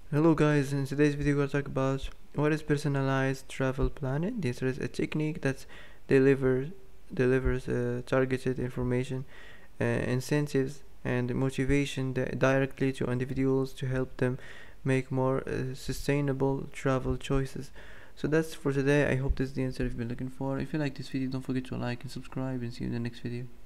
Hello guys, in today's video we're going to talk about what is personalized travel planning. This is a technique that delivers targeted information, incentives and motivation directly to individuals to help them make more sustainable travel choices. So that's for today. I hope this is the answer you've been looking for. If you like this video, don't forget to like and subscribe, and see you in the next video.